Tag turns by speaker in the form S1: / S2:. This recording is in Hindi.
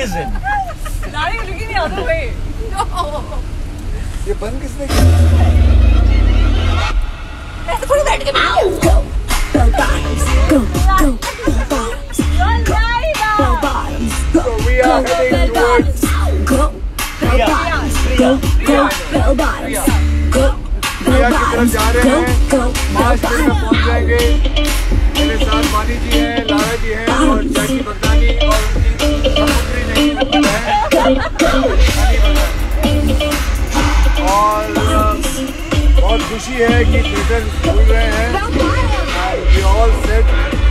S1: reason.
S2: Darling, you're looking the other way. No.
S3: ये बंद किसने किया?
S2: ऐसे थोड़ी बैठ के
S4: Go, bell bottoms, go, go, bell bottoms, bell bottoms, go,
S3: So we are
S4: go,
S3: heading
S4: bell
S3: towards.
S4: bottoms, go, bell bottoms, go, go, bell bottoms, go,
S3: Priya
S4: bell
S3: की तरफ
S4: bottoms,
S3: जा रहे
S4: go,
S3: हैं।
S4: go, bell
S3: 5 मिनट में पहुंच
S4: bottoms.
S3: जाएंगे। मेरे साथ वानी जी हैं, लारा जी हैं और जैकी बगदानी और उनकी समुद्री नहीं लगती है और बहुत खुशी है कि थिएटर खुल रहे हैं। We all said